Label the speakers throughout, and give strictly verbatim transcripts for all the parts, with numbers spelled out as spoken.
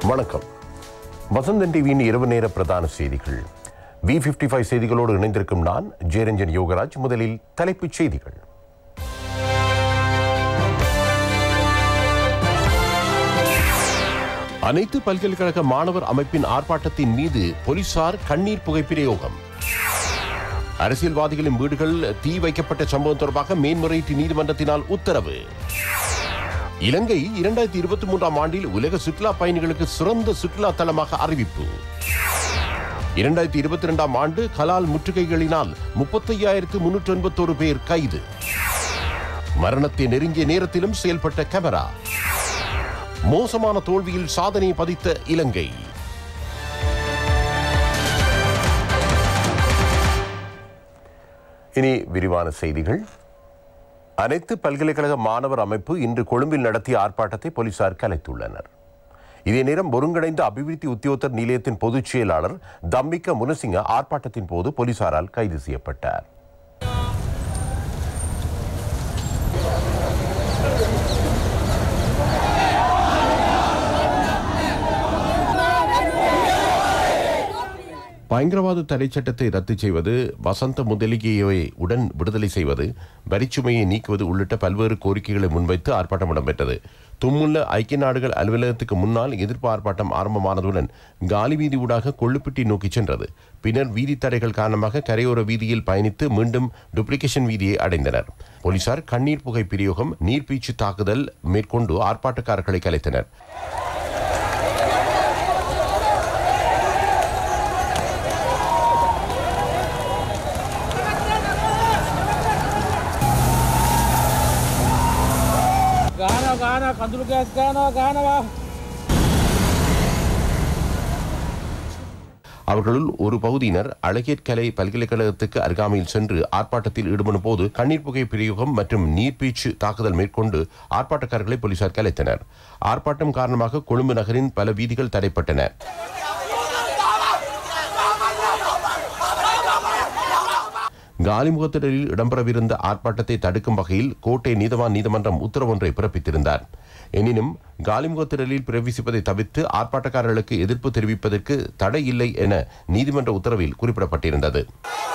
Speaker 1: வணக்கம். வசந்தன் டிவியின் இரவு நேர பிரதான செய்திகள். வி ஐம்பத்தி ஐந்து செய்திகளோடு இணைந்திருக்கும் நான் ஜெயரஞ்சன் யோகராஜ். முதலில் தலைப்புச் செய்திகள். அனைத்து பல்கலைக்கழக மாணவர் அமைப்பின் ஆர்ப்பாட்டத்தின் மீது போலீசார் கண்ணீர் புகை பிரயோகம். அரசியல்வாதிகளின் வீடுகள் தீ வைக்கப்பட்ட சம்பவம் தொடர்பாக மேன்முறையீட்டு நீதிமன்றத்தினால் உத்தரவு. இலங்கை இரண்டாயிரத்தி இருபத்தி மூன்றாம் ஆண்டில் உலக சுற்றுலா பயணிகளுக்கு சிறந்த சுற்றுலா தலமாக அறிவிப்பு. இரண்டாயிரத்தி இருபத்தி இரண்டாம் ஆண்டு கலால் முற்றுகைகளினால் முப்பத்தி ஐயாயிரத்து முன்னூற்றி எண்பத்தோரு பேர் கைது. மரணத்தை நெருங்கிய நேரத்திலும் செயல்பட்ட கேமரா. மோசமான தோல்வியில் சாதனை பதித்த இலங்கை. இனி விரிவான செய்திகள். அனைத்து பல்கலைக்கழக மாணவர் அமைப்பு இன்று கொழும்பில் நடத்திய ஆர்ப்பாட்டத்தை போலீசார் கலைத்துள்ளனர். இதே நேரம் ஒருங்கிணைந்த அபிவிருத்தி உத்தியோகத்தர் நிலையத்தின் பொதுச் செயலாளர் தம்மிக்க முனசிங்க ஆர்ப்பாட்டத்தின் போது போலீசாரால் கைது செய்யப்பட்டார். பயங்கரவாத தடை சட்டத்தை ரத்து செய்வது, வசந்த முதலிகையை உடன் விடுதலை செய்வது, வரிச்சுமையை நீக்குவது உள்ளிட்ட பல்வேறு கோரிக்கைகளை முன்வைத்து ஆர்ப்பாட்டம் இடம்பெற்றது. தும்முள்ள ஐக்கிய நாடுகள் அலுவலகத்துக்கு முன்னால் எதிர்ப்பு ஆர்ப்பாட்டம் ஆரம்பமானதுடன் காலி வீதி ஊடாக கொள்ளுப்பிட்டி நோக்கி சென்றது. பின்னர் வீதி தடைகள் காரணமாக கரையோர வீதியில் பயணித்து மீண்டும் டுப்ளிகேஷன் வீதியை அடைந்தனர். போலீசார் கண்ணீர் புகை பிரயோகம், நீர்பீச்சு தாக்குதல் மேற்கொண்டு ஆர்ப்பாட்டக்காரர்களை கலைத்தனர். அவர்களுள் ஒரு பகுதியினர் அழகேற்கலை பல்கலைக்கழகத்துக்கு அருகாமையில் சென்று ஆர்ப்பாட்டத்தில் ஈடுபடும் போது கண்ணீர் புகை பிரயோகம் மற்றும் நீர்பீச்சு தாக்குதல் மேற்கொண்டு ஆர்ப்பாட்டக்காரர்களை போலீசார் கலைத்தனர். ஆர்ப்பாட்டம் காரணமாக கொழும்பு நகரின் பல வீதிகள் தடைப்பட்டன. காலிமுகத்திடலில் இடம்பெறவிருந்த ஆர்ப்பாட்டத்தை தடுக்கும் வகையில் கோட்டை நீதவான் நீதிமன்றம் உத்தரவொன்றை பிறப்பித்திருந்தார். எனினும் காலிமுகத்திடலில் பிரவேசிப்பதை தவிர்த்து ஆர்ப்பாட்டக்காரர்களுக்கு எதிர்ப்பு தெரிவிப்பதற்கு தடை இல்லை என நீதிமன்ற உத்தரவில் குறிப்பிடப்பட்டிருந்தது.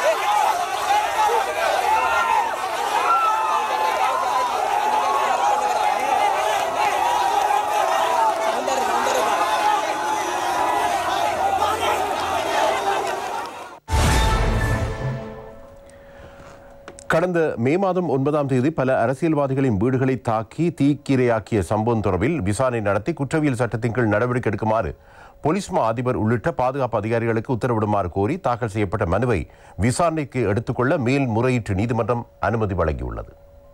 Speaker 1: கடந்த மே மாதம் ஒன்பதாம் தேதி பல அரசியல்வாதிகளின் வீடுகளை தாக்கி தீக்கிரையாக்கிய சம்பவம் தொடர்பில் விசாரணை நடத்தி குற்றவியல் சட்டத்தின் கீழ் நடவடிக்கை எடுக்குமாறு போலீஸ் மா அதிபர் உள்ளிட்ட பாதுகாப்பு அதிகாரிகளுக்கு உத்தரவிடுமாறு கோரி தாக்கல் செய்யப்பட்ட மனுவை விசாரணைக்கு எடுத்துக்கொள்ள மேல்முறையீட்டு நீதிமன்றம் அனுமதி வழங்கியுள்ளது.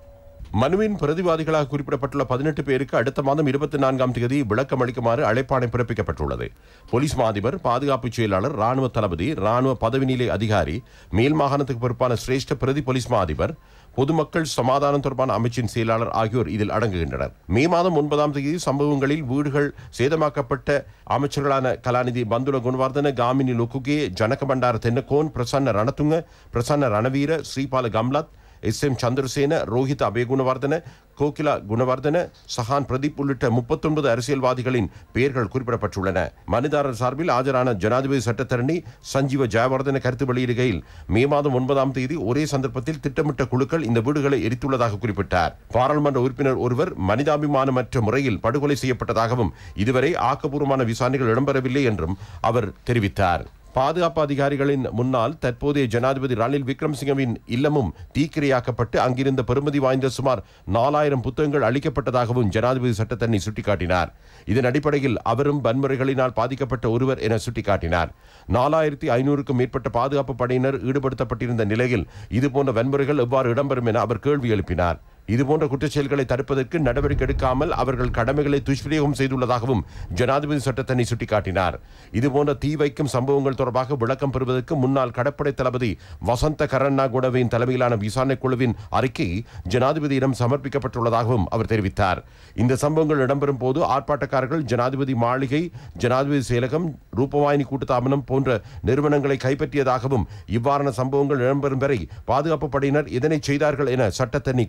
Speaker 1: மனுவின் பிரதிவாதிகளாக குறிப்பிடப்பட்டுள்ள பதினெட்டு பேருக்கு அடுத்த மாதம் இருபத்தி நான்காம் தேதி விளக்கம் அளிக்குமாறு அழைப்பாணை பிறப்பிக்கப்பட்டுள்ளது. போலீஸ் மா அதிபர், பாதுகாப்பு செயலாளர், ராணுவ தளபதி, ராணுவ பதவி நிலை அதிகாரி, மேல் மாகாணத்துக்கு பொறுப்பான சிரேஷ்ட பிரதி போலீஸ் மா அதிபர், பொதுமக்கள் சமாதானம் தொடர்பான அமைச்சின் செயலாளர் ஆகியோர் இதில் அடங்குகின்றனர். மே மாதம் ஒன்பதாம் தேதி சம்பவங்களில் வீடுகள் சேதமாக்கப்பட்ட அமைச்சர்களான கலாநிதி பந்துல குணவர்தன, காமினி லொக்குகே, ஜனக பண்டார தென்னகோன், பிரசன்ன ரணதுங்க, பிரசன்ன ரணவீர, ஸ்ரீபால கம்லத், எஸ் எம் சந்திரசேன, ரோஹித் அபேகுணவர்தன, கோகிலா குணவர்தன, சஹான் பிரதீப் உள்ளிட்ட முப்பத்தி ஒன்பது அரசியல்வாதிகளின் பெயர்கள் குறிப்பிடப்பட்டுள்ளன. மனுதாரர் சார்பில் ஆஜரான ஜனாதிபதி சட்டத்தரணி சஞ்சீவ ஜெயவர்தன கருத்து வெளியிடுகையில், மே மாதம் ஒன்பதாம் தேதி ஒரே சந்தர்ப்பத்தில் திட்டமிட்ட குழுக்கள் இந்த வீடுகளை எரித்துள்ளதாக குறிப்பிட்டார். பாராளுமன்ற உறுப்பினர் ஒருவர் மனிதாபிமானமற்ற முறையில் படுகொலை செய்யப்பட்டதாகவும் இதுவரை ஆக்கப்பூர்வமான விசாரணைகள் இடம்பெறவில்லை என்றும் அவர் தெரிவித்தார். பாதுகாப்பு அதிகாரிகளின் முன்னால் தற்போதைய ஜனாதிபதி ரணில் விக்ரமசிங்கவின் இல்லமும் தீக்கிரையாக்கப்பட்டு அங்கிருந்த பெறுமதி வாய்ந்த சுமார் நாலாயிரம் புத்தகங்கள் அளிக்கப்பட்டதாகவும் ஜனாதிபதி சட்டத்தரணி சுட்டிக்காட்டினார். இதன் அடிப்படையில் அவரும் வன்முறைகளினால் பாதிக்கப்பட்ட ஒருவர் என சுட்டிக்காட்டினார். நாலாயிரத்தி ஐநூறுக்கும் மேற்பட்ட பாதுகாப்பு படையினர் ஈடுபடுத்தப்பட்டிருந்த நிலையில் இதுபோன்ற வன்முறைகள் எவ்வாறு இடம்பெறும் என அவர் கேள்வி எழுப்பினார். இதுபோன்ற குற்றச்செயல்களை தடுப்பதற்கு நடவடிக்கை எடுக்காமல் அவர்கள் கடமைகளை துஷ்பிரயோகம் செய்துள்ளதாகவும் ஜனாதிபதி சட்டத்தரணி சுட்டிக்காட்டினார். இதுபோன்ற தீ வைக்கும் சம்பவங்கள் தொடர்பாக விளக்கம் பெறுவதற்கு முன்னாள் கடற்படை தளபதி வசந்த கரண்ணா குணவின் தலைமையிலான விசாரணை குழுவின் அறிக்கை ஜனாதிபதியிடம் சமர்ப்பிக்கப்பட்டுள்ளதாகவும் அவர் தெரிவித்தார். இந்த சம்பவங்கள் இடம்பெறும் போது ஆர்ப்பாட்டக்காரர்கள் ஜனாதிபதி மாளிகை, ஜனாதிபதி செயலகம், ரூபவாயினி கூட்டுத்தாபனம் போன்ற நிறுவனங்களை கைப்பற்றியதாகவும் இவ்வாறான சம்பவங்கள் இடம்பெறும் வரை பாதுகாப்பு படையினர் இதனை செய்தார்கள் என சட்டத்தரணி கேள்வி எழுப்பினார்.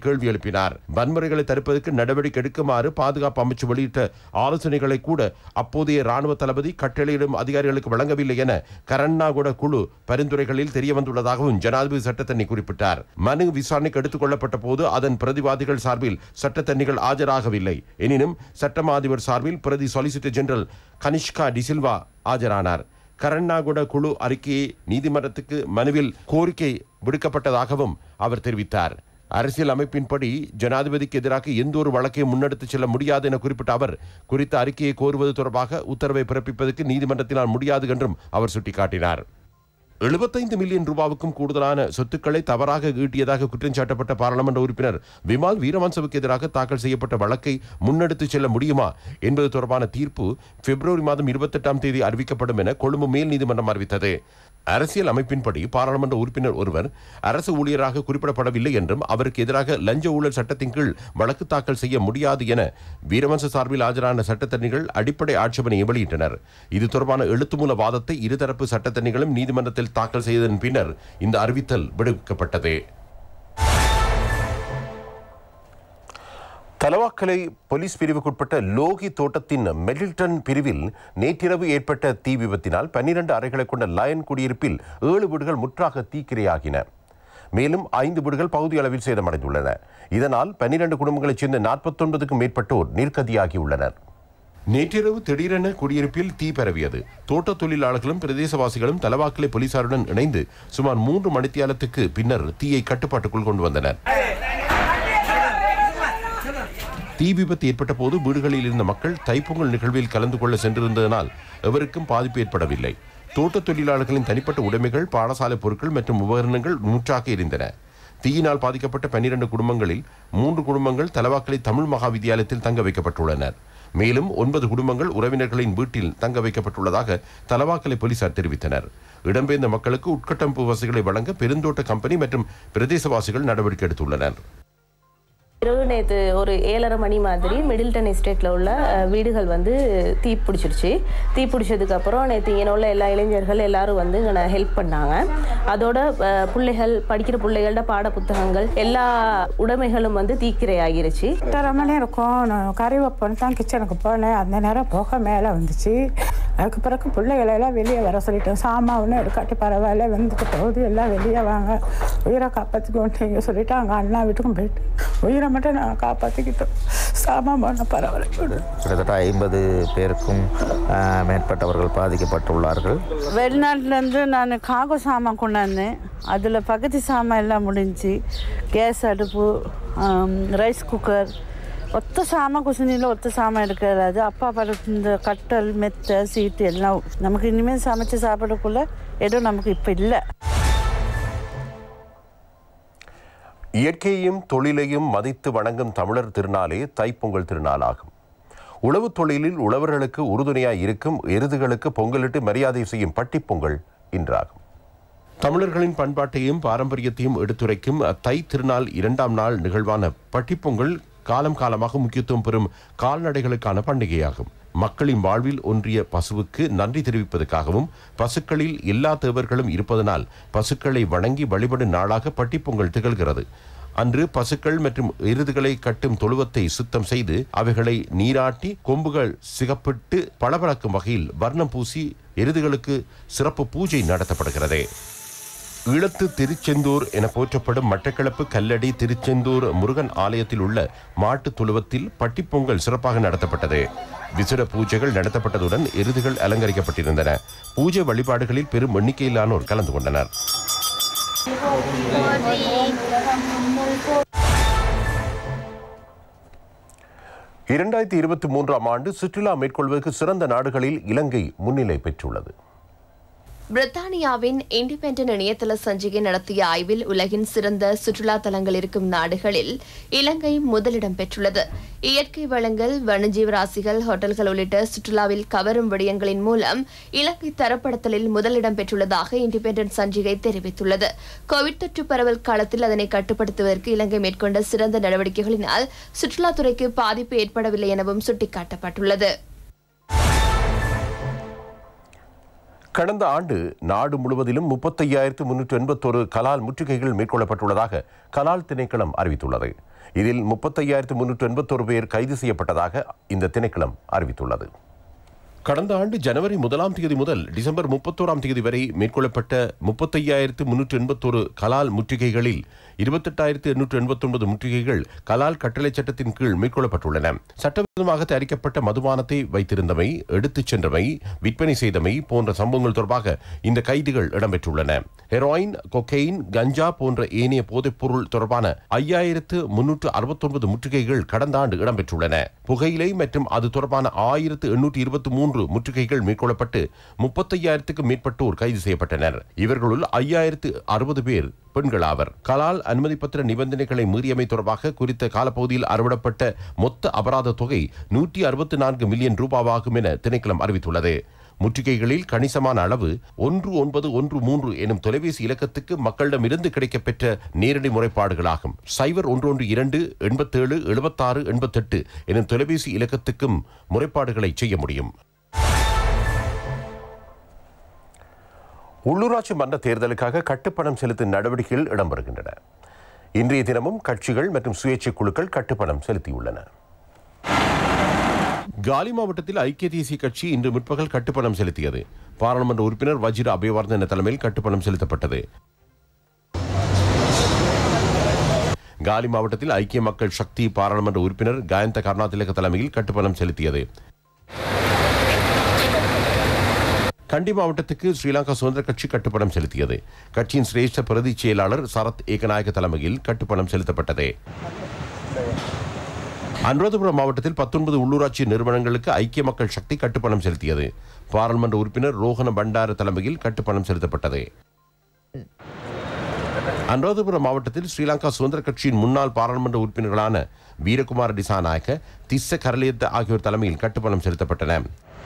Speaker 1: எழுப்பினார். வன்முறைகளை தடுப்பதற்கு நடவடிக்கை எடுக்குமாறு பாதுகாப்பு அமைச்சு வெளியிட்ட ஆலோசனைகளை கூட அப்போதைய ராணுவ தளபதி கட்டளையிடும் அதிகாரிகளுக்கு வழங்கவில்லை என கரண்ணாகுட குழு பரிந்துரைகளில் தெரியவந்துள்ளதாகவும் ஜனாதிபதி சட்டத்தண்ணி குறிப்பிட்டார். மனு விசாரணைக்கு எடுத்துக் கொள்ளப்பட்ட போது அதன் பிரதிவாதிகள் சார்பில் சட்டத்தண்ணிகள் ஆஜராகவில்லை. எனினும் சட்டமா அதிபர் சார்பில் பிரதி சொலிசிட்டர் ஜெனரல் கனிஷ்கா டிசில்வா ஆஜரானார். கரண்ணாகுட குழு அறிக்கையை நீதிமன்றத்துக்கு மனுவில் கோரிக்கை விடுக்கப்பட்டதாகவும் அவர் தெரிவித்தார். அரசியல் அமைப்பின்படி ஜனாதிபதிக்கு எதிராக எந்த ஒரு வழக்கையும் முன்னெடுத்துச் செல்ல முடியாது என குறிப்பிட்ட அவர் குறித்த அறிக்கையை கோருவது தொடர்பாக உத்தரவை பிறப்பிப்பதற்கு நீதிமன்றத்தினால் முடியாது என்றும் அவர் சுட்டிக்காட்டினார். எழுபத்தைந்து மில்லியன் ரூபாவுக்கும் கூடுதலான சொத்துக்களை தவறாக ஈட்டியதாக குற்றம் சாட்டப்பட்ட பாராளுமன்ற உறுப்பினர் விமல் வீரவன்சவுக்கு எதிராக தாக்கல் செய்யப்பட்ட வழக்கை முன்னெடுத்துச் செல்ல முடியுமா என்பது தொடர்பான தீர்ப்பு பிப்ரவரி மாதம் இருபத்தி எட்டாம் தேதி அறிவிக்கப்படும் என கொழும்பு மேல் நீதிமன்றம் அறிவித்தது. அரசியல் அமைப்பின்படி பாராளுமன்ற உறுப்பினர் ஒருவர் அரசு ஊழியராக குறிப்பிடப்படவில்லை என்றும் அவருக்கு எதிராக லஞ்ச ஊழல் சட்டத்தின் கீழ் வழக்கு தாக்கல் செய்ய முடியாது என வீரவன்ச சார்பில் ஆஜரான சட்டத்தரணிகள் அடிப்படை ஆட்சேபனையை வெளியிட்டனர். இது தொடர்பான எழுத்துமூல வாதத்தை இருதரப்பு சட்டத்தரணிகளும் நீதிமன்றத்தில் தாக்கல் செய்ததன் பின்னர் இந்த அறிவித்தல் விடுவிக்கப்பட்டது. தலவாக்கலை போலீஸ் பிரிவுக்குட்பட்ட லோகி தோட்டத்தின் மெடில்டன் பிரிவில் நேற்றிரவு ஏற்பட்ட தீ விபத்தினால் பன்னிரண்டு அறைகளை கொண்ட லயன் குடியிருப்பில் ஏழு வீடுகள் முற்றாக தீக்கிரையாகின. மேலும் ஐந்து வீடுகள் பகுதி அளவில் சேதமடைந்துள்ளன. இதனால் பன்னிரண்டு குடும்பங்களைச் சேர்ந்த நாற்பத்தொன்பதுக்கும் மேற்பட்டோர் நீர்க்கதியாகியுள்ளனர். நேற்றிரவு திடீரென குடியிருப்பில் தீ பரவியது. தோட்ட தொழிலாளர்களும் பிரதேசவாசிகளும் தலவாக்கலை போலீசாருடன் இணைந்து சுமார் மூன்று மணித்தியாலத்துக்கு பின்னர் தீயை கட்டுப்பாட்டுக்குள் கொண்டு வந்தனர். தீ விபத்து ஏற்பட்ட போது வீடுகளில் இருந்த மக்கள் தைப்பொங்கல் நிகழ்வில் கலந்து கொள்ள சென்றிருந்ததனால் எவருக்கும் பாதிப்பு ஏற்படவில்லை. தோட்ட தொழிலாளர்களின் தனிப்பட்ட உடைமைகள், பாடசாலை பொருட்கள் மற்றும் உபகரணங்கள் முற்றாக எரிந்தன. தீயினால் பாதிக்கப்பட்ட பன்னிரண்டு குடும்பங்களில் மூன்று குடும்பங்கள் தலவாக்கலை தமிழ் மகா வித்தியாலயத்தில் தங்க வைக்கப்பட்டுள்ளனர். மேலும் ஒன்பது குடும்பங்கள் உறவினர்களின் வீட்டில் தங்க வைக்கப்பட்டுள்ளதாக தலவாக்கலை போலீசார் தெரிவித்தனர். இடம்பெயர்ந்த மக்களுக்கு உட்கட்டமைப்பு வசதிகளை வழங்க பெருந்தோட்ட கம்பெனி மற்றும் பிரதேசவாசிகள் நடவடிக்கை எடுத்துள்ளனர்.
Speaker 2: இரவு நேற்று ஒரு ஏழரை மணி மாதிரி மிடில்டன் எஸ்டேட்டில் உள்ள வீடுகள் வந்து தீ பிடிச்சிருச்சு. தீ பிடிச்சதுக்கப்புறம் நேற்று இங்கே உள்ள எல்லா இளைஞர்கள் எல்லாரும் வந்து இங்கே ஹெல்ப் பண்ணாங்க. அதோட பிள்ளைகள் படிக்கிற பிள்ளைகளோட பாட புத்தகங்கள் எல்லா உடைமைகளும் வந்து தீக்கிரை ஆகிருச்சு.
Speaker 3: எட்டரை மணி இருக்கும். கறி வைப்போன்னு தான் கிச்சனுக்கு போனேன். அந்த நேரம் போக மேலே வந்துச்சு. அதுக்கு பிறகு பிள்ளைகளெல்லாம் வெளியே வர சொல்லிட்டோம். சாமான் ஒன்று எடுக்காட்டி பரவாயில்ல, வெந்துட்டு போகுது, எல்லாம் வெளியே வாங்க, உயிரை காப்பாற்றிக்கோன்னு சொல்லிட்டு அங்கே அண்ணா வீட்டுக்கும் போயிட்டு உயிரை மட்டும் நான் காப்பாற்றிக்கிட்டோம். சாமான் போனால் பரவாயில்ல.
Speaker 4: கிட்டத்தட்ட ஐம்பது பேருக்கும் மேற்பட்டவர்கள் பாதிக்கப்பட்டுள்ளார்கள்.
Speaker 5: வெளிநாட்டிலேருந்து நான் காகோ சாமான் கொண்டாந்தேன். அதில் பகுதி சாமான் எல்லாம் முடிஞ்சு, கேஸ் அடுப்பு, ரைஸ் குக்கர், ஒத்த சாமான் குசினியில் ஒத்த சாமான் இருக்கிறது. அப்பா படுத்து இந்த கட்டல், மெத்தை, சீட்டு எல்லாம் நமக்கு இனிமேல் சமைச்சு சாப்பிடக்குள்ள ஏதோ நமக்கு இப்போ இல்லை.
Speaker 1: இயற்கையையும் தொழிலையும் மதித்து வணங்கும் தமிழர் திருநாளே தைப்பொங்கல் திருநாளாகும். உழவு தொழிலில் உழவர்களுக்கு உறுதுணையாய் இருக்கும் எருதுகளுக்கு பொங்கலிட்டு மரியாதை செய்யும் பட்டிப்பொங்கல் இன்றாகும். தமிழர்களின் பண்பாட்டையும் பாரம்பரியத்தையும் எடுத்துரைக்கும் தை திருநாள் இரண்டாம் நாள் நிகழ்வான பட்டிப்பொங்கல் காலம் காலமாக முக்கியத்துவம் பெறும் கால்நடைகளுக்கான பண்டிகையாகும். மக்களின் வாழ்வில் ஒன்றிய பசுவுக்கு நன்றி தெரிவிப்பதற்காகவும் பசுக்களில் எல்லா தேவர்களும் இருப்பதனால் பசுக்களை வணங்கி வழிபடும் நாளாக பட்டிப்பொங்கல் திகழ்கிறது. அன்று பசுக்கள் மற்றும் எருதுகளை கட்டும் தொழுவத்தை சுத்தம் செய்து அவைகளை நீராட்டி கொம்புகள் சிகப்பிட்டு பளபளக்கும் வகையில் வர்ணம் பூசி எருதுகளுக்கு சிறப்பு பூஜை நடத்தப்படுகிறது. ஈழத்து திருச்செந்தூர் என போற்றப்படும் மட்டக்களப்பு கல்லடி திருச்செந்தூர் முருகன் ஆலயத்தில் உள்ள மாட்டு தொழுவத்தில் பட்டிப்பொங்கல் சிறப்பாக நடத்தப்பட்டது. விசேட பூஜைகள் நடத்தப்பட்டதுடன் எருதுகள் அலங்கரிக்கப்பட்டிருந்தன. பூஜை வழிபாடுகளில் பெரும் எண்ணிக்கையிலானோர் கலந்து கொண்டனர். இரண்டாயிரத்தி இருபத்தி மூன்றாம் ஆண்டு சுற்றுலா மேற்கொள்வதற்கு சிறந்த நாடுகளில் இலங்கை முன்னிலை பெற்றுள்ளது.
Speaker 6: பிரித்தானியாவின் இண்டிபெண்டன்ட் இணையதள சஞ்சிகை நடத்திய ஆய்வில் உலகின் சிறந்த சுற்றுலா தலங்கள் இருக்கும் நாடுகளில் இலங்கை முதலிடம் பெற்றுள்ளது. இயற்கை வளங்கள், வனஜீவராசிகள், ஹோட்டல்கள் உள்ளிட்ட சுற்றுலாவில் கவரும் விடயங்களின் மூலம் இலங்கை தரப்படுத்தலில் முதலிடம் பெற்றுள்ளதாக இண்டிபெண்டன்ட் சஞ்சிகை தெரிவித்துள்ளது. கோவிட் தொற்று பரவல் காலத்தில் அதனை கட்டுப்படுத்துவதற்கு இலங்கை மேற்கொண்ட சிறந்த நடவடிக்கைகளினால் சுற்றுலாத்துறைக்கு பாதிப்பு ஏற்படவில்லை எனவும் சுட்டிக்காட்டப்பட்டுள்ளது.
Speaker 1: கடந்த ஆண்டு நாடு முழுவதிலும் முப்பத்தையாயிரத்து முன்னூற்று எண்பத்தொரு கலால் முற்றுகைகள் மேற்கொள்ளப்பட்டுள்ளதாக கலால் திணைக்களம் அறிவித்துள்ளது. இதில் முப்பத்தையாயிரத்து முன்னூற்று எண்பத்தொரு பேர் கைது செய்யப்பட்டதாக இந்த திணைக்களம் அறிவித்துள்ளது. கடந்த ஆண்டு ஜனவரி முதலாம் தேதி முதல் டிசம்பர் முப்பத்தோராம் தேதி வரை மேற்கொள்ளப்பட்ட முப்பத்தையாயிரத்து முன்னூற்று எண்பத்தொரு கலால் முற்றுகைகளில் இருபத்தெட்டாயிரத்து எண்ணூற்று எண்பத்தி ஒன்பது முற்றுகைகள் கலால் கட்டளை சட்டத்தின் கீழ் மேற்கொள்ளப்பட்டுள்ளன. சட்டவிரோதமாக தயாரிக்கப்பட்ட மதுபானத்தை வைத்திருந்தமை, எடுத்துச் சென்றமை, விற்பனை செய்தமை போன்ற சம்பவங்கள் தொடர்பாக இந்த கைதுகள் இடம்பெற்றுள்ளன. ஹெரோயின், கொக்கெயின், கஞ்சா போன்ற ஏனைய போதைப்பொருள் தொடர்பான ஐயாயிரத்து முன்னூற்று அறுபத்தி ஒன்பது முற்றுகைகள் கடந்த ஆண்டு இடம்பெற்றுள்ளன. புகையிலை மற்றும் அது தொடர்பான ஆயிரத்து எண்ணூற்று இருபத்தி மூன்று முற்றுகைகள் மேற்கொள்ளப்பட்டு முப்பத்தையாயிரத்துக்கும் மேற்பட்டோர் கைது செய்யப்பட்டனர். இவர்களுள் ஐயாயிரத்து அறுபது பேர் பெண்களாவர். கலால் அனுமதி பத்திர நிபந்தனைகளை மீறியமை தொடர்பாக குறித்த காலப்பகுதியில் அறவிடப்பட்ட மொத்த அபராத தொகை நூற்றி அறுபத்தி நான்கு மில்லியன் ரூபாவாகும் என திணைக்களம் அறிவித்துள்ளது. முற்றுகைகளில் கணிசமான அளவு ஒன்று ஒன்பது ஒன்று மூன்று எனும் தொலைபேசி இலக்கத்துக்கு மக்களிடமிருந்து கிடைக்கப்பெற்ற நேரடி முறைப்பாடுகளாகும். சைபர் ஒன்று ஒன்று இரண்டு எண்பத்தேழு எழுபத்தாறு எண்பத்தெட்டு எனும் தொலைபேசி இலக்கத்துக்கும் முறைப்பாடுகளை செய்ய முடியும். உள்ளூராட்சி மன்ற தேர்தலுக்காக கட்டுப்பணம் செலுத்தும் நடவடிக்கைகள் இடம்பெறுகின்றன. இன்றைய தினமும் கட்சிகள் மற்றும் சுயேட்சை குழுக்கள் கட்டுப்பணம் செலுத்தியுள்ளன. காலி மாவட்டத்தில் ஐக்கிய தேசிய கட்சி இன்று முற்பகல் கட்டுப்பணம் செலுத்தியது. பாராளுமன்ற உறுப்பினர் வஜிர அபேவர்தன தலைமையில் கட்டுப்பணம் செலுத்தப்பட்டது. காலி மாவட்டத்தில் ஐக்கிய மக்கள் சக்தி பாராளுமன்ற உறுப்பினர் கயந்த கருணாதிலக தலைமையில் கட்டுப்பணம் செலுத்தியது. கண்டி மாவட்டத்துக்கு ஸ்ரீலங்கா சுதந்திர கட்சி கட்டுப்பணம் செலுத்தியது. கட்சியின் சிரேஷ்ட பிரதி செயலாளர் சரத் ஏகநாயக தலைமையில் கட்டுப்பணம் செலுத்தப்பட்டது. அனுராதபுரம் மாவட்டத்தில் பத்தொன்பது உள்ளூராட்சி நிறுவனங்களுக்கு ஐக்கிய மக்கள் சக்தி கட்டுப்பணம் செலுத்தியது. பாராளுமன்ற உறுப்பினர் ரோஹன பண்டார தலைமையில் கட்டுப்பணம் செலுத்தப்பட்டது. அனுராதபுரம் மாவட்டத்தில் ஸ்ரீலங்கா சுதந்திர கட்சியின் முன்னாள் பாராளுமன்ற உறுப்பினர்களான வீரகுமார் டிசாநாயக்க, திஸ்ஸ கரலியத்த ஆகியோர் தலைமையில் கட்டுப்பணம் செலுத்தப்பட்டன.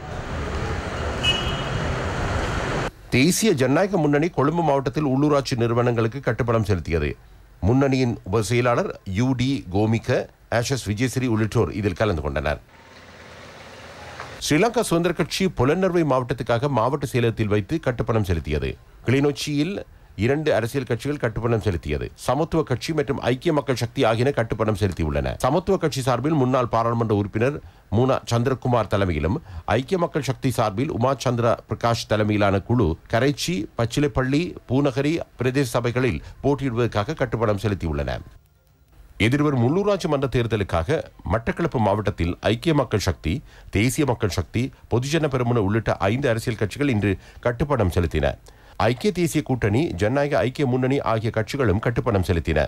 Speaker 1: தேசிய ஜனநாயக முன்னணி கொழும்பு மாவட்டத்தில் உள்ளூராட்சி நிறுவனங்களுக்கு கட்டுப்பணம் செலுத்தியது. முன்னணியின் உப செயலாளர் யூ டி கோமிக, ஆஷஸ் விஜயஸ்ரீ உள்ளிட்டோர் இதில் கலந்து கொண்டனர். ஸ்ரீலங்கா சுதந்திர கட்சி புலனர்வை மாவட்டத்துக்காக மாவட்ட செயலகத்தில் வைத்து கட்டுப்பணம் செலுத்தியது. கிளிநொச்சியில் இரண்டு அரசியல் கட்சிகள் கட்டுப்பணம் செலுத்தியது. சமத்துவ கட்சி மற்றும் ஐக்கிய மக்கள் சக்தி ஆகியன கட்டுப்பணம் செலுத்தியுள்ளன. சமத்துவ கட்சி சார்பில் முன்னாள் பாராளுமன்ற உறுப்பினர் மூனா சந்திரகுமார் தலைமையிலும், ஐக்கிய மக்கள் சக்தி சார்பில் உமா சந்திர பிரகாஷ் தலைமையிலான குழு கரைச்சி, பச்சிலைப்பள்ளி, பூநகரி பிரதேச சபைகளில் போட்டியிடுவதற்காக கட்டுப்பணம் செலுத்தியுள்ளன. எதிர்வரும் உள்ளூராட்சி மன்ற தேர்தலுக்காக மட்டக்களப்பு மாவட்டத்தில் ஐக்கிய மக்கள் சக்தி, தேசிய மக்கள் சக்தி, பொதுஜன பெரமுன உள்ளிட்ட ஐந்து அரசியல் கட்சிகள் இன்று கட்டுப்பணம் செலுத்தின. ஐக்கிய தேசிய கூட்டணி, ஜனநாயக ஐக்கிய முன்னணி ஆகிய கட்சிகளும் கட்டுப்பணம் செலுத்தின.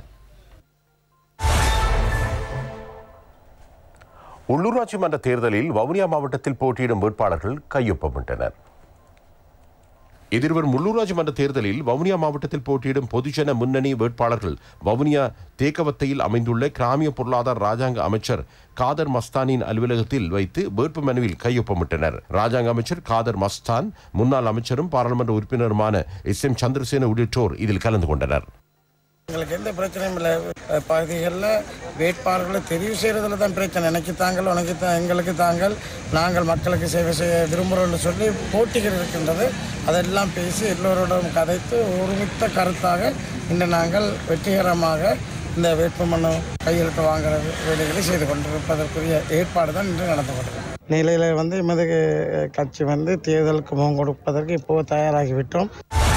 Speaker 1: உள்ளூராட்சி மன்ற தேர்தலில் வவுனியா மாவட்டத்தில் போட்டியிடும் வேட்பாளர்கள் கையொப்பமிட்டனர். எதிர்வரும் உள்ளூராட்சி மன்ற தேர்தலில் வவுனியா மாவட்டத்தில் போட்டியிடும் பொதுஜன முன்னணி வேட்பாளர்கள் வவுனியா தேக்கவத்தையில் அமைந்துள்ள கிராமிய பொருளாதார ராஜாங்க அமைச்சர் காதர் மஸ்தானின் அலுவலகத்தில் வைத்து வேட்பு மனுவில் கையொப்பமிட்டனர். ராஜாங்க அமைச்சர் காதர் மஸ்தான், முன்னாள் அமைச்சரும் பாராளுமன்ற உறுப்பினருமான எஸ் எம் சந்திரசேன உள்ளிட்டோர் இதில் கலந்து கொண்டனர்.
Speaker 7: எங்களுக்கு எந்த பிரச்சனையும் இல்லை. பகுதிகளில் வேட்பாளர்களை தெரிவு செய்கிறதுல தான் பிரச்சனை. எனக்கு தாங்கள், உனக்கு தான், எங்களுக்கு தாங்கள், நாங்கள் மக்களுக்கு சேவை செய்ய விரும்புகிறோம்னு சொல்லி போட்டிகள் இருக்கின்றது. அதெல்லாம் பேசி எல்லோரோடும் கதைத்து ஒருமித்த கருத்தாக இன்று நாங்கள் வெற்றிகரமாக இந்த வேட்புமனு கையெழுத்து வாங்குகிற வேலைகளை செய்து கொண்டிருப்பதற்குரிய ஏற்பாடு தான் இன்று நடந்து கொண்டிருக்கிறோம். நிலையில் வந்து எமது கட்சி வந்து தேர்தலுக்கு முகம் கொடுப்பதற்கு இப்போது தயாராகிவிட்டோம்.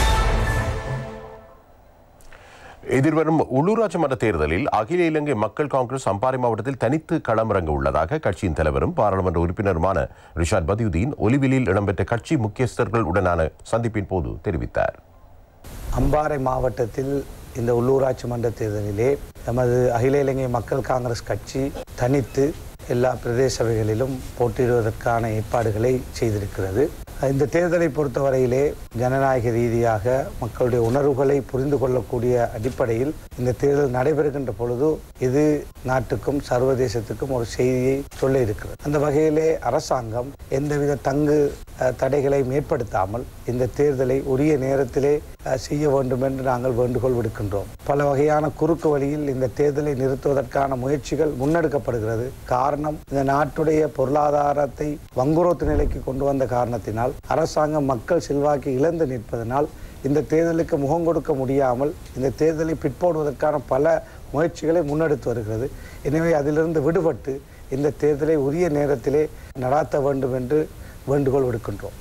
Speaker 1: எதிர்வரும் உள்ளூராட்சி மன்ற தேர்தலில் அகில இலங்கை மக்கள் காங்கிரஸ் அம்பாறை மாவட்டத்தில் தனித்து களமிறங்க உள்ளதாக கட்சியின் தலைவரும் பாராளுமன்ற உறுப்பினருமான ரிஷாட் பதியுதீன் ஒலிவிலில் இடம்பெற்ற கட்சி முக்கியஸ்தர்கள் உடனான சந்திப்பின் போது தெரிவித்தார்.
Speaker 8: அம்பாறை மாவட்டத்தில் இந்த உள்ளூராட்சி மன்ற தேர்தலிலே நமது அகில இலங்கை மக்கள் காங்கிரஸ் கட்சி தனித்து எல்லா பிரதேச சபைகளிலும் போட்டியிடுவதற்கான ஏற்பாடுகளை செய்திருக்கிறது. இந்த தேர்தலை பொறுத்தவரையிலே ஜனநாயக ரீதியாக மக்களுடைய உணர்வுகளை புரிந்து கொள்ளக்கூடிய அடிப்படையில் இந்த தேர்தல் நடைபெறுகின்ற பொழுது இது நாட்டுக்கும் சர்வதேசத்துக்கும் ஒரு செய்தியை சொல்ல இருக்கிறது. அந்த வகையிலே அரசாங்கம் எந்தவித தங்கு தடைகளை ஏற்படுத்தாமல் இந்த தேர்தலை உரிய நேரத்திலே செய்ய வேண்டும் என்று நாங்கள் வேண்டுகோள் விடுக்கின்றோம். பல வகையான குறுக்கு வழியில் இந்த தேர்தலை நிறுத்துவதற்கான முயற்சிகள் முன்னெடுக்கப்படுகிறது. காரணம், இந்த நாட்டுடைய பொருளாதாரத்தை வங்குரோத்து நிலைக்கு கொண்டு வந்த காரணத்தினால் அரசாங்கம் மக்கள் செல்வாக்கு இழந்து நிற்பதனால் இந்த தேர்தலுக்கு முகம் கொடுக்க முடியாமல் இந்த தேர்தலை பிற்போடுவதற்கான பல முயற்சிகளை முன்னெடுத்து வருகிறது. எனவே அதிலிருந்து விடுபட்டு இந்த தேர்தலை உரிய நேரத்திலே நடாத்த வேண்டும் என்று வேண்டுகோள் விடுக்கின்றோம்.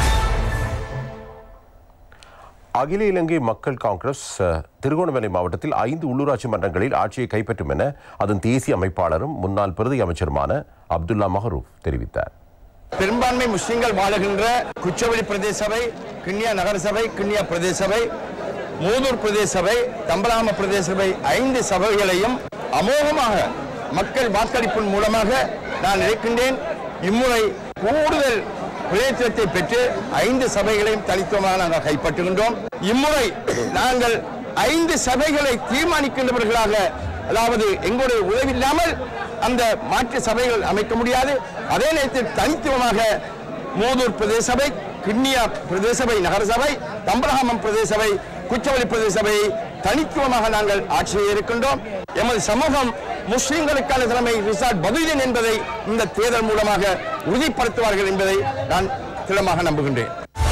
Speaker 1: அகில இலங்கை மக்கள் காங்கிரஸ் திருகோணமலை மாவட்டத்தில் ஐந்து உள்ளூராட்சி மன்றங்களில் ஆட்சியை கைப்பற்றும் என அதன் தேசிய அமைப்பாளரும் முன்னாள் பிரதி அமைச்சருமான அப்துல்லா மஹரூப் தெரிவித்தார்.
Speaker 9: பெரும்பான்மை முஸ்லிம்கள் வாழுகின்ற குச்சவெளி பிரதேச சபை, கிண்ணியா நகர சபை, கிண்ணியா பிரதேச சபை, மூதூர் பிரதேச சபை, தம்பலாம பிரதேச சபை ஐந்து சபைகளையும் அமோகமாக மக்கள் வாக்களிப்பின் மூலமாக நான் நினைக்கின்றேன் இம்முறை கூடுதல் பிரயத்தனத்தை பெற்று ஐந்து சபைகளையும் தனித்துவமாக நாங்கள் கைப்பற்றுகின்றோம். இம்முறை நாங்கள் ஐந்து சபைகளை தீர்மானிக்கின்றவர்களாக, அதாவது எங்களுடைய உதவியில்லாமல் அந்த மாற்று சபைகள் அமைக்க முடியாது. அதே நேரத்தில் தனித்துவமாக மூதூர் பிரதேச சபை, கிண்ணியா பிரதேச சபை நகர சபை, தம்பரகாமம் பிரதேச சபை, குச்சவெளி பிரதேச சபையை தனித்துவமாக நாங்கள் ஆட்சியில் இருக்கின்றோம். எமது சமூகம் முஸ்லிம்களுக்கான தலைமை ரிசார்ட் பதுதீன் என்பதை இந்த தேர்தல் மூலமாக உறுதிப்படுத்துவார்கள் என்பதை நான் திடமாக நம்புகின்றேன்.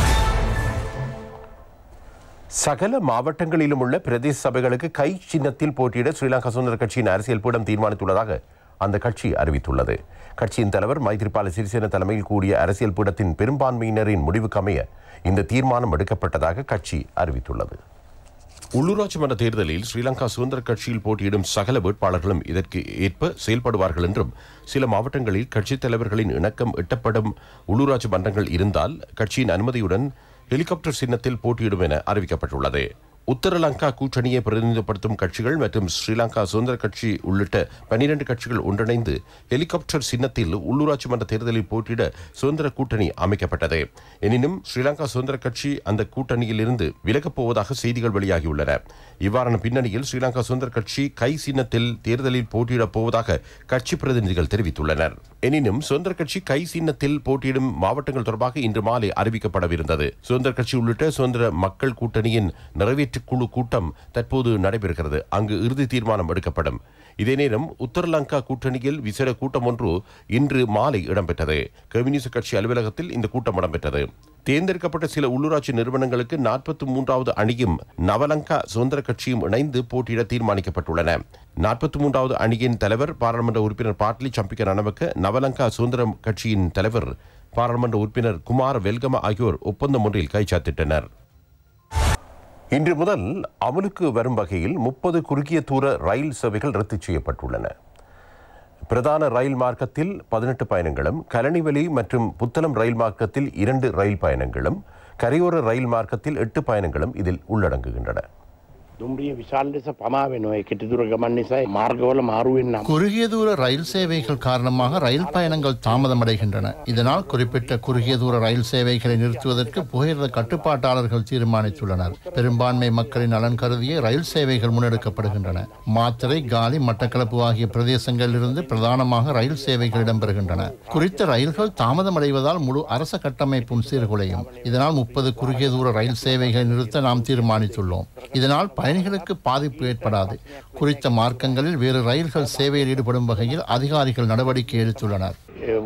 Speaker 1: சகல மாவட்டங்களிலும் உள்ள பிரதேச சபைகளுக்கு கை சின்னத்தில் போட்டியிட ஸ்ரீலங்கா சுதந்திர கட்சியின் அரசியல் பீடம் தீர்மானித்துள்ளதாக அந்த கட்சி அறிவித்துள்ளது. கட்சியின் தலைவர் மைத்ரிபால சிறிசேன தலைமையில் கூடிய அரசியல் பீடத்தின் பெரும்பான்மையினரின் முடிவுக்கு அமைய இந்த தீர்மானம் எடுக்கப்பட்டதாக கட்சி அறிவித்துள்ளது. உள்ளூராட்சி மன்ற தேர்தலில் ஸ்ரீலங்கா சுதந்திர கட்சியில் போட்டியிடும் சகல வேட்பாளர்களும் இதற்கு ஏற்ப செயல்படுவார்கள் என்றும், சில மாவட்டங்களில் கட்சித் தலைவர்களின் இணக்கம் எட்டப்படும் உள்ளூராட்சி மன்றங்கள் இருந்தால் கட்சியின் அனுமதியுடன் ஹெலிகாப்டர் சின்னத்தில் போட்டியிடும் என அறிவிக்கப்பட்டுள்ளது. உத்தரலங்கா கூட்டணியை பிரதிநிதிப்படுத்தும் கட்சிகள் மற்றும் ஸ்ரீலங்கா சுதந்திர கட்சி உள்ளிட்ட பனிரண்டு கட்சிகள் ஒன்றிணைந்து ஹெலிகாப்டர் சின்னத்தில் உள்ளூராட்சி மன்ற தேர்தலில் போட்டியிட சுதந்திர கூட்டணி அமைக்கப்பட்டது. எனினும் ஸ்ரீலங்கா சுதந்திர கட்சி அந்த கூட்டணியில் இருந்து விலகப் போவதாக செய்திகள் வெளியாகியுள்ளன. இவ்வாறான பின்னணியில் ஸ்ரீலங்கா சுதந்திர கட்சி கை சின்னத்தில் தேர்தலில் போட்டியிடப் போவதாக கட்சி பிரதிநிதிகள் தெரிவித்துள்ளனர். எனினும் சுதந்திர கட்சி கை சின்னத்தில் போட்டியிடும் மாவட்டங்கள் தொடர்பாக இன்று மாலை அறிவிக்கப்படவிருந்தது. சுதந்திர கட்சி உள்ளிட்ட சுதந்திர மக்கள் கூட்டணியின் நிறைவேற்று குழு கூட்டம் தற்போது நடைபெறுகிறது. அங்கு இறுதி தீர்மானம் எடுக்கப்படும். இதே நேரம் உத்தரலங்கா கூட்டணியில் விசேட கூட்டம் ஒன்று இன்று மாலை இடம்பெற்றது. கம்யூனிஸ்ட் கட்சி அலுவலகத்தில் இந்த கூட்டம் இடம்பெற்றது. தேர்ந்தெடுக்கப்பட்ட சில உள்ளூராட்சி நிறுவனங்களுக்கு நாற்பத்தி மூன்றாவது அணியும் நவலங்கா சுதந்திர கட்சியும் இணைந்து போட்டியிட தீர்மானிக்கப்பட்டுள்ளன. நாற்பத்தி மூன்றாவது அணியின் தலைவர் பாராளுமன்ற உறுப்பினர் பாட்லி சம்பிக்க ரணவக்க, நவலங்கா சுதந்திர கட்சியின் தலைவர் பாராளுமன்ற உறுப்பினர் குமார் வெல்கம ஆகியோர் ஒப்பந்தம் ஒன்றில் கைச்சாத்திட்டனர். இன்று முதல் அமலுக்கு வரும் வகையில் முப்பது குறுகிய தூர ரயில் சேவைகள் ரத்து செய்யப்பட்டுள்ளன. பிரதான ரயில் மார்க்கத்தில் பதினெட்டு பயணங்களும், கலனிவெளி மற்றும் புத்தளம் ரயில் மார்க்கத்தில் இரண்டு ரயில் பயணங்களும், கரையோர ரயில் மார்க்கத்தில் எட்டு பயணங்களும் இதில் உள்ளடங்குகின்றன.
Speaker 10: குறுகிய தூர ரயில் சேவைகள் காரணமாக ரயில் பயணங்கள் தாமதமடைகின்றன. இதனால் குறிப்பிட்ட குறுகிய தூர ரயில் சேவைகளை நிறுத்துவதற்கு புகையிரத கட்டுப்பாட்டாளர்கள் தீர்மானித்துள்ளனர். பெரும்பான்மை மக்களின் நலன் கருதிய ரயில் சேவைகள் முன்னெடுக்கப்படுகின்றன. மாத்தறை, காலி, மட்டக்களப்பு ஆகிய பிரதேசங்களிலிருந்து பிரதானமாக ரயில் சேவைகள் இடம்பெறுகின்றன. குறித்த ரயில்கள் தாமதமடைவதால் முழு அரச கட்டமைப்பும் சீர்குலையும். இதனால் முப்பது குறுகிய தூர ரயில் சேவைகளை நிறுத்த நாம் தீர்மானித்துள்ளோம். இதனால் பயணிகளுக்கு பாதிப்பு ஏற்படாது. குறித்த மார்க்கங்களில் வேறு ரயில்கள் சேவையில் ஈடுபடும் வகையில் அதிகாரிகள் நடவடிக்கை எடுத்துள்ளனர்.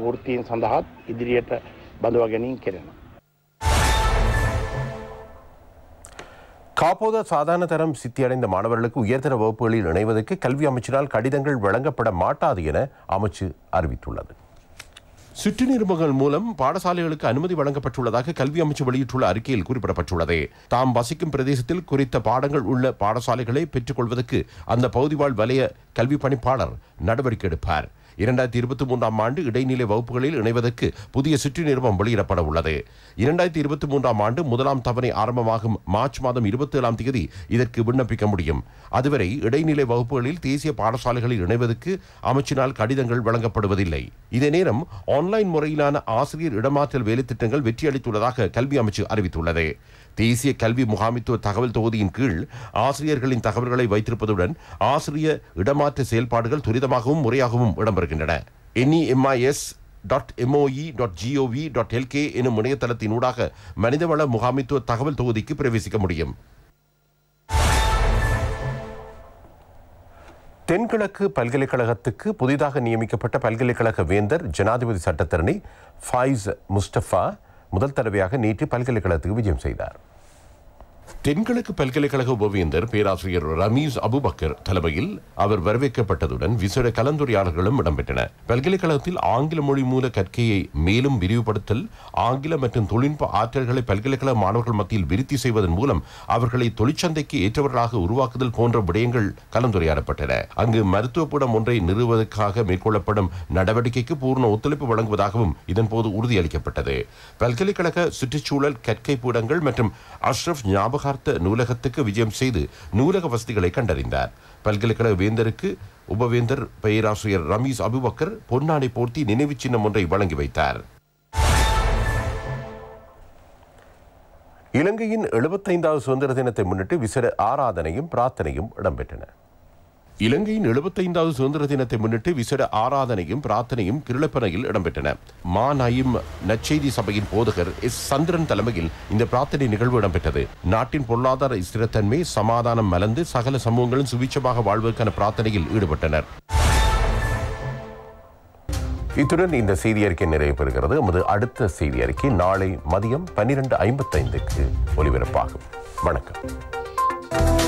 Speaker 1: காப்போத சாதாரண தரம் சித்தியடைந்த மாணவர்களுக்கு உயர்தர வகுப்புகளில் இணைவதற்கு கல்வி அமைச்சினால் கடிதங்கள் வழங்கப்பட மாட்டாது என அமைச்சு அறிவித்துள்ளது. சுற்று நிருபங்கள் மூலம் பாடசாலைகளுக்கு அனுமதி வழங்கப்பட்டுள்ளதாக கல்வி அமைச்சு வெளியிட்டுள்ள அறிக்கையில் குறிப்பிடப்பட்டுள்ளது. தாம் வசிக்கும் பிரதேசத்தில் குறித்த பாடங்கள் உள்ள பாடசாலைகளை பெற்றுக் கொள்வதற்கு அந்த பகுதிவாழ் வலய கல்வி பணிப்பாளர் நடவடிக்கை எடுப்பார். இரண்டாயிரத்தி இருபத்தி மூன்றாம் ஆண்டு இடைநிலை வகுப்புகளில் இணைவதற்கு புதிய சுற்று நிருபம் வெளியிடப்பட உள்ளது. இரண்டாயிரத்தி இருபத்தி மூன்றாம் ஆண்டு முதலாம் தவணை ஆரம்பமாகும் மார்ச் மாதம் இருபத்தி ஏழாம் தேதி இதற்கு விண்ணப்பிக்க முடியும். அதுவரை இடைநிலை வகுப்புகளில் தேசிய பாடசாலைகளில் இணைவதற்கு அமைச்சினால் கடிதங்கள் வழங்கப்படுவதில்லை. இதே நேரம் ஆன்லைன் முறையிலான ஆசிரியர் இடமாற்றல் வேலைத்திட்டங்கள் வெற்றியளித்துள்ளதாக கல்வி அமைச்சு அறிவித்துள்ளது. தேசிய கல்வி முகாமித்துவ தகவல் தொகுதியின் கீழ் ஆசிரியர்களின் தகவல்களை வைத்திருப்பதுடன் ஆசிரியர் இடமாற்ற செயல்பாடுகள் துரிதமாகவும் முறையாகவும் இடம்பெறுகின்றன. NEMIS dot MOE dot GOV dot LK எனும் இணையதளத்தினூடாக மனிதவள முகாமித்துவ தகவல் தொகுதிக்கு பிரவேசிக்க முடியும். தென்கிழக்கு பல்கலைக்கழகத்துக்கு புதிதாக நியமிக்கப்பட்ட பல்கலைக்கழக வேந்தர் ஜனாதிபதி சட்டத்தரணி ஃபாயிஸ் முஸ்டபா முதல் தடவையாக நேற்று பல்கலைக்கழகத்துக்கு விஜயம் செய்தார். தென்கிழக்கு பல்கலைக்கழக உபவேந்தர் பேராசிரியர் ரமீஸ் அபுபக்கர் தலைமையில் அவர் வரவேற்கப்பட்டதுடன் விசேட கலந்துரையாடல்களும் இடம்பெற்றன. பல்கலைக்கழகத்தில் ஆங்கில மொழி மூல கற்கையை மேலும் விரிவுபடுத்தல், ஆங்கில மற்றும் தொழில்நுட்ப ஆற்றல்களை பல்கலைக்கழக மாணவர்கள் மத்தியில் விருத்தி செய்வதன் மூலம் அவர்களை தொழிற்சந்தைக்கு ஏற்றவர்களாக உருவாக்குதல் போன்ற விடயங்கள் கலந்துரையாடப்பட்டன. அங்கு மருத்துவப்பூடம் ஒன்றை நிறுவுவதற்காக மேற்கொள்ளப்படும் நடவடிக்கைக்கு பூர்ண ஒத்துழைப்பு வழங்குவதாகவும் இதன்போது உறுதியளிக்கப்பட்டது. பல்கலைக்கழக சுற்றுச்சூழல் கற்கை பூடங்கள் மற்றும் அஷ்ரப் ஞாபகார்த்த நூலகத்துக்கு விஜயம் செய்து நூலக வசதிகளை கண்டறிந்தார். பல்கலைக்கழக வேந்தருக்கு உபவேந்தர் பேராசிரியர் ரமீஸ் அபுபக்கர் பொன்னாடை போர்த்தி நினைவு சின்னம் ஒன்றை வழங்கி வைத்தார். இலங்கையின் எழுபத்தைந்தாவது சுதந்திர தினத்தை முன்னிட்டு விசேட ஆராதனையும் பிரார்த்தனையும் இடம்பெற்றன. இலங்கையின் எழுபத்தைந்தாவது சுதந்திர தினத்தை முன்னிட்டு விசேட ஆராதனையும் பிரார்த்தனையும் கிருளப்பனையில் இடம்பெற்றன. மாநாயும் நற்செய்தி சபையின் போதகர் எஸ் சந்திரன் தலைமையில் இந்த பிரார்த்தனை நிகழ்வு இடம்பெற்றது. நாட்டின் பொருளாதார ஸ்திரத்தன்மை, சமாதானம் மலர்ந்து சகல சமூகங்களும் சுபிட்சமாக வாழ்வதற்கான பிரார்த்தனையில் ஈடுபட்டனர். இத்துடன் இந்த செய்தி அறிக்கை நிறைவு பெறுகிறது. நமது அடுத்த செய்தி அறிக்கை நாளை மதியம் பன்னிரண்டு ஐம்பத்தைந்துக்கு ஒலிபரப்பாகும். வணக்கம்.